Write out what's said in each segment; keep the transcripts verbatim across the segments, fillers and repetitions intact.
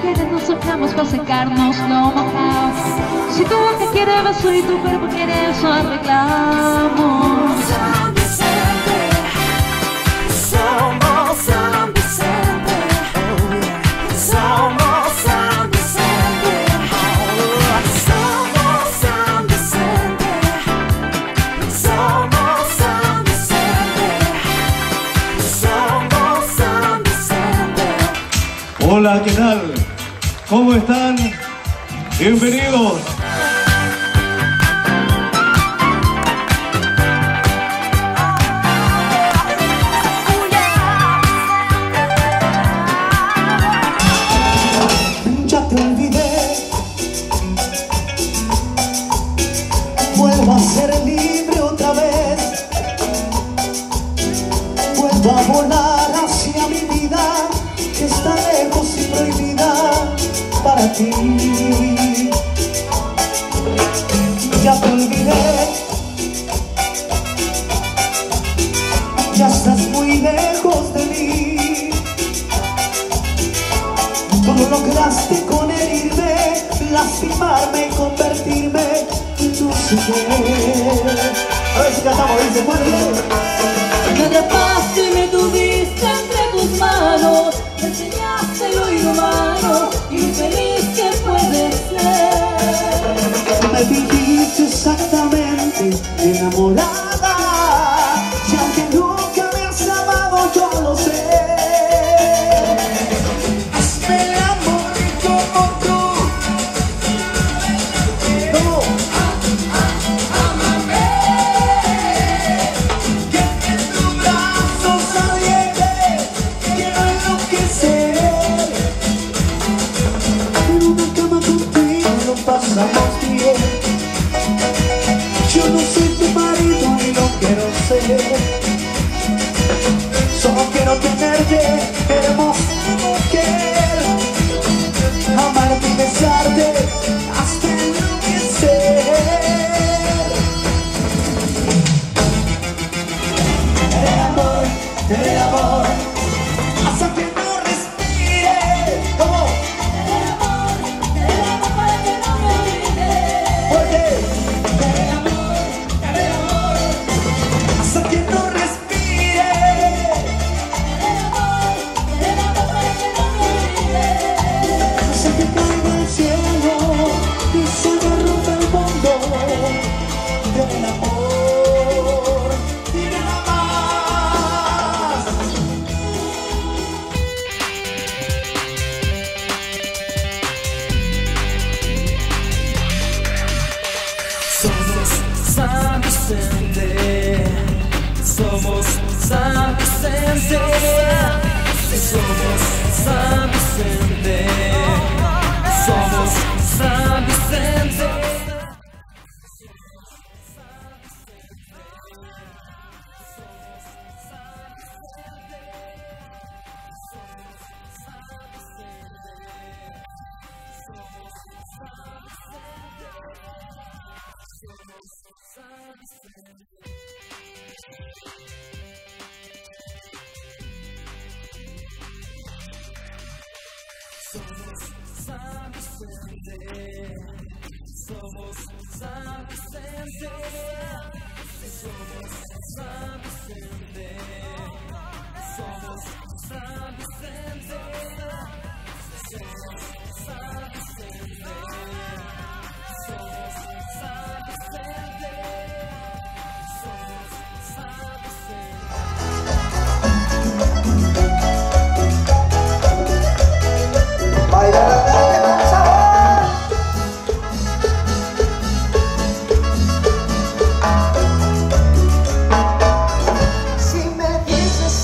quieres nos socamos para secarnos lo mojado. Si tu boca quiere beso y tu cuerpo quiere eso, arreglamos. San Vicente, somos San Vicente, somos San Vicente, somos San Vicente, somos San Vicente, somos San Vicente. Hola, ¿qué tal? ¿Cómo están? Bienvenidos. Ya te olvidé, vuelvo a ser libre otra vez, vuelvo a volar hacia mi vida, que está lejos y prohibida para ti. Ya te olvidé, ya estás muy lejos de mí. Tú lo lograste con herirme, lastimarme y convertirme en tu mujer. A ver si cantamos, dice fuerte. Me atrapaste y me tuviste entre tus manos, me enseñaste lo inhumano y lo feliz que puedes ser. Me fingiste exactamente enamorada, y aunque nunca me has amado yo lo sé. Hazme el amor como tú. ¿Cómo? Ámame, que en tus brazos ardientes quiero enloquecer. En una cama contigo lo pasamos bien. Yo no soy tu marido y no quiero ser. Solo quiero tenerte, hermosa mujer. Amarte y besarte hasta enloquecer. El amor, el amor, hasta que no respire. ¿Cómo? El amor, el amor para que no me olvides. Fuerte. El amor, el amor, Hasta que no respire. el amor, el amor para que no me olvides. Hasta que caiga el cielo y se me rompa el mundo. Del amor y nada más. Somos San Vicente, somos San Vicente, somos San Vicente, somos San Vicente. Somos San Vicente, somos San Vicente, somos San Vicente, somos San Vicente, somos San Vicente, somos San Vicente, somos San Vicente. Si me dices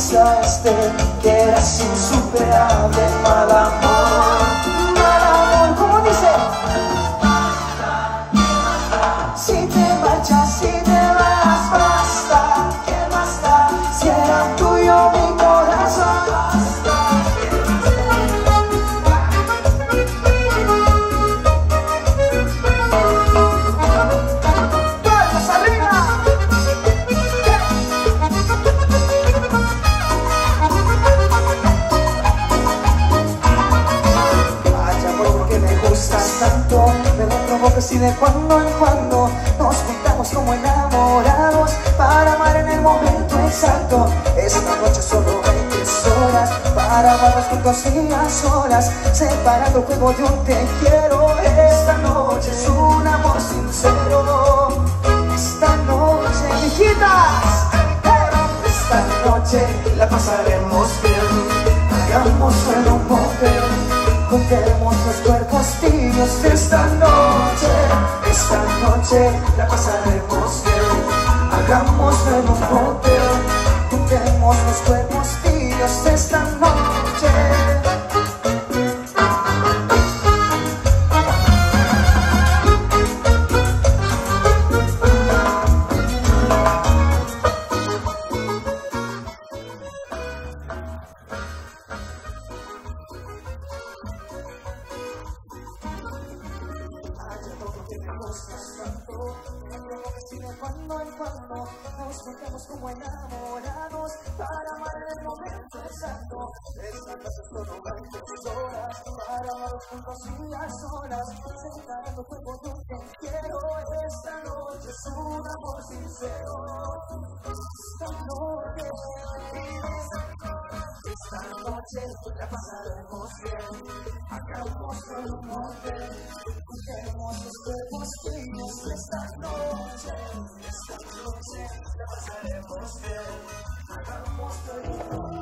este que eras insuperable. Mal amor, mal amor, ¿cómo dice? Si te marchas, si te vas, basta. ¿Qué más da? Si era tuyo mi corazón, basta. ¡Palmas arriba! Vaya, por que me gustas tanto, me lo provoca si de cuando en cuando nos juntamos como enamorados para amar en el momento exacto. Esta noche solo hay tres horas para amarnos juntos y a solas, separando el juego de un te quiero. Esta noche es un amor sincero. Esta noche, hijitas, esta noche la pasaremos bien. Hagamos en un motel, juntemos los cuerpos tibios. Esta noche, esta noche la pasaremos bien. Hagamos en un motel, juntemos los cuerpos tibios. Esta noche. Cuando en cuando nos juntamos como enamorados para amar en el momento exacto. Esta noche solo hay tres horas para amar juntos y a solas, separando fuego de un te quiero. Esta noche es un amor sincero. Esta noche, esta noche la pasaremos bien. Hagamos en un motel, juntemos los cuerpos fríos. Esta noche, esta noche la pasaremos bien. Hagamos en un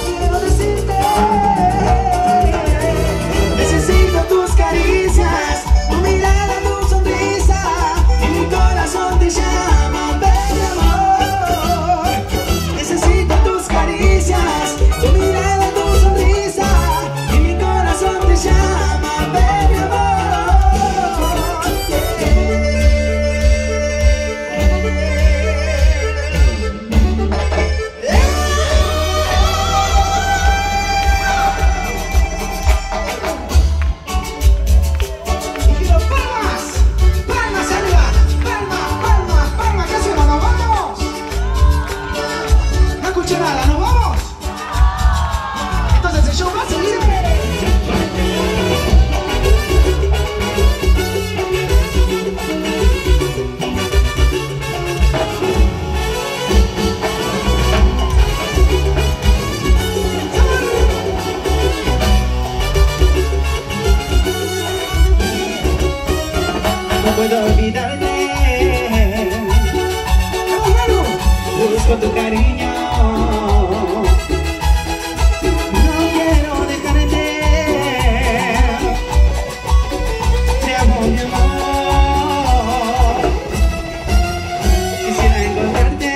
caricias. puedo olvidarte. Busco tu cariño, no quiero dejarte. Te amo, mi amor. Quisiera encontrarte,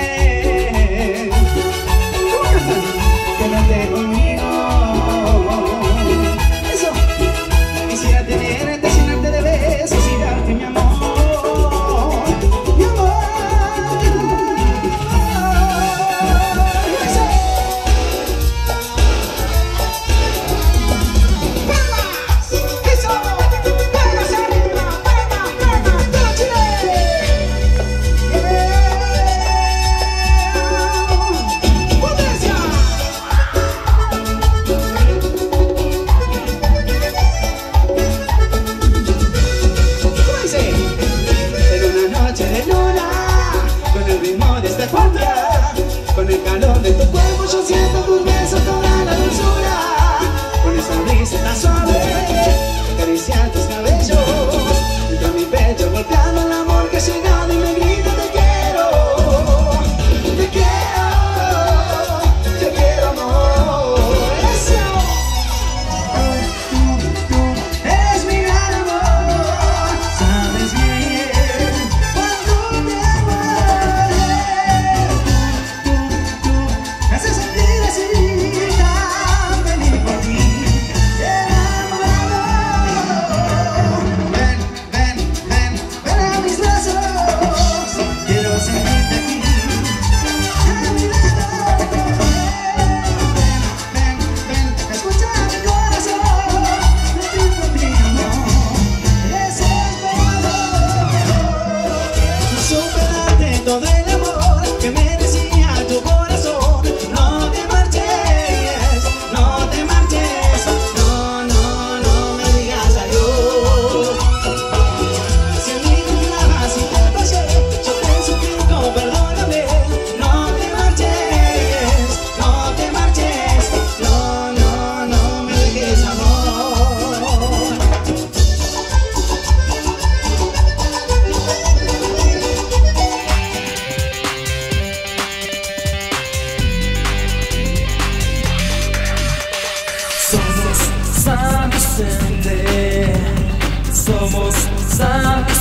quedarte conmigo. Eso. Quisiera tenerte, llenarte de besos y darte mi amor. Mi amor. Con el calor de tu cuerpo yo siento tus besos, toda la dulzura. Con esa brisa tan suave, acariciar tus cabellos. Dentro de mi pecho golpeando el amor que ha llegado y me grita te quiero. Te quiero, te quiero amor. Eso. Tú, tú, eres mi gran amor. Sabes bien cuando te amo. Me hace sentir así, tan feliz por ti, enamorado. Ven, ven, ven, ven a mis brazos. Quiero sentirte aquí, a mi lado. Ven, ven, ven, escucha mi corazón. Latir por ti, amor, ese es mi amor. No supe darte todo el amor que merecía tu corazón. No te marches, no te marches, no, no, no me digas adiós. Si a mí me amas y te fallé, yo te suplico, perdóname. No te marches, no te marches, no, no, no me dejes amor. Somos San Vicente, somos San Vicente.